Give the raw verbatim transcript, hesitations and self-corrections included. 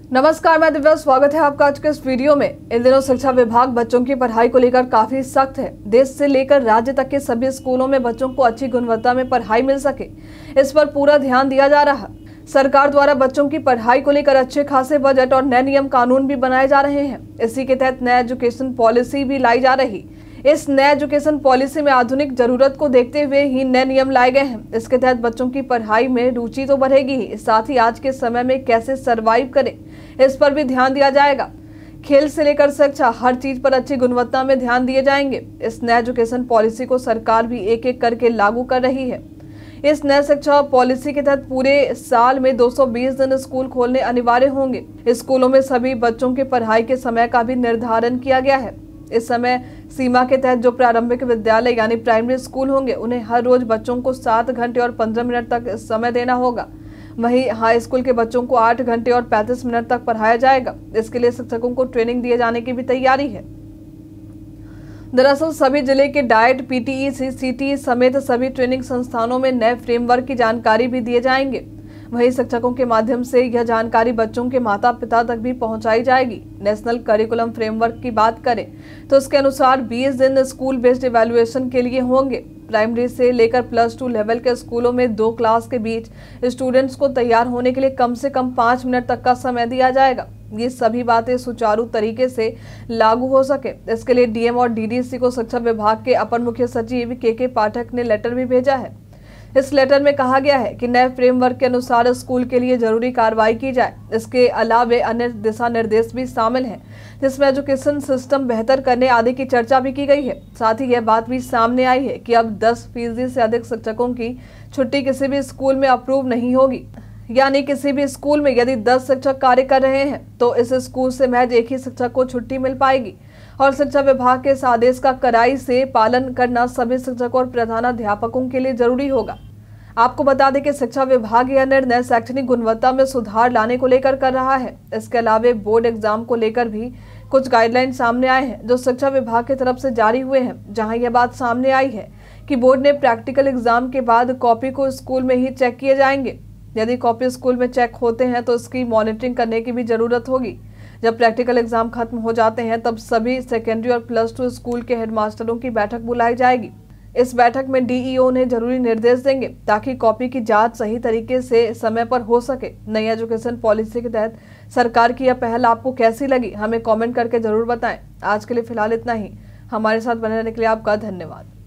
नमस्कार, मैं दिव्या। स्वागत है आपका आज के इस वीडियो में। इन दिनों शिक्षा विभाग बच्चों की पढ़ाई को लेकर काफी सख्त है। देश से लेकर राज्य तक के सभी स्कूलों में बच्चों को अच्छी गुणवत्ता में पढ़ाई मिल सके, इस पर पूरा ध्यान दिया जा रहा है। सरकार द्वारा बच्चों की पढ़ाई को लेकर अच्छे खासे बजट और नए नियम कानून भी बनाए जा रहे हैं। इसी के तहत नई एजुकेशन पॉलिसी भी लाई जा रही। इस नए एजुकेशन पॉलिसी में आधुनिक जरूरत को देखते हुए ही नए नियम लाए गए हैं। इसके तहत बच्चों की पढ़ाई में रुचि तो बढ़ेगी ही, साथ ही आज के समय में कैसे सरवाइव करें, इस पर भी ध्यान दिया जाएगा। खेल से लेकर शिक्षा, हर चीज पर अच्छी गुणवत्ता में ध्यान दिए जाएंगे। इस नए एजुकेशन पॉलिसी को सरकार भी एक एक करके लागू कर रही है। इस नए शिक्षा पॉलिसी के तहत पूरे साल में दो सौ बीस दिन स्कूल खोलने अनिवार्य होंगे। स्कूलों में सभी बच्चों के पढ़ाई के समय का भी निर्धारण किया गया है। इस समय सीमा के तहत जो प्रारंभिक विद्यालय यानी प्राइमरी स्कूल होंगे, उन्हें हर रोज बच्चों को सात घंटे और पंद्रह मिनट तक समय देना होगा। वहीं हाई स्कूल के बच्चों को आठ घंटे और पैंतीस मिनट तक पढ़ाया जाएगा। इसके लिए शिक्षकों को ट्रेनिंग दिए जाने की भी तैयारी है। दरअसल सभी जिले के डाइट, पीटीई, सीटीई समेत सभी ट्रेनिंग संस्थानों में नए फ्रेमवर्क की जानकारी भी दिए जाएंगे। वहीं शिक्षकों के माध्यम से यह जानकारी बच्चों के माता पिता तक भी पहुंचाई जाएगी। नेशनल करिकुलम फ्रेमवर्क की बात करें तो इसके अनुसार बीस दिन स्कूल बेस्ड इवैल्यूएशन के लिए होंगे। प्राइमरी से लेकर प्लस टू लेवल के स्कूलों में दो क्लास के बीच स्टूडेंट्स को तैयार होने के लिए कम से कम पाँच मिनट तक का समय दिया जाएगा। ये सभी बातें सुचारू तरीके से लागू हो सके, इसके लिए डीएम और डीडीसी को शिक्षा विभाग के अपर मुख्य सचिव के के पाठक ने लेटर भी भेजा है। इस लेटर में कहा गया है कि नए फ्रेमवर्क के अनुसार स्कूल के लिए जरूरी कार्रवाई की जाए। इसके अलावे अन्य दिशा निर्देश भी शामिल हैं, जिसमें एजुकेशन सिस्टम बेहतर करने आदि की चर्चा भी की गई है। साथ ही यह बात भी सामने आई है कि अब दस फीसदी से अधिक शिक्षकों की छुट्टी किसी भी स्कूल में अप्रूव नहीं होगी। यानी किसी भी स्कूल में यदि दस शिक्षक कार्य कर रहे हैं तो इस स्कूल से महज एक ही शिक्षक को छुट्टी मिल पाएगी। और शिक्षा विभाग के इस आदेश का कड़ाई से पालन करना सभी शिक्षकों और प्रधानाध्यापकों के लिए जरूरी होगा। आपको बता दें कि शिक्षा विभाग यह निर्णय शैक्षणिक गुणवत्ता में सुधार लाने को लेकर कर रहा है। इसके अलावा बोर्ड एग्जाम को लेकर भी कुछ गाइडलाइन सामने आए हैं जो शिक्षा विभाग की तरफ से जारी हुए हैं, जहां यह बात सामने आई है कि बोर्ड ने प्रैक्टिकल एग्जाम के बाद कॉपी को स्कूल में ही चेक किए जाएंगे। यदि कॉपी स्कूल में चेक होते हैं तो इसकी मॉनिटरिंग करने की भी जरूरत होगी। जब प्रैक्टिकल एग्जाम खत्म हो जाते हैं तब सभी सेकेंडरी और प्लस टू स्कूल के हेडमास्टरों की बैठक बुलाई जाएगी। इस बैठक में डीईओ ने जरूरी निर्देश देंगे ताकि कॉपी की जांच सही तरीके से समय पर हो सके। नई एजुकेशन पॉलिसी के तहत सरकार की यह पहल आपको कैसी लगी, हमें कमेंट करके जरूर बताएं। आज के लिए फिलहाल इतना ही। हमारे साथ बने रहने के लिए आपका धन्यवाद।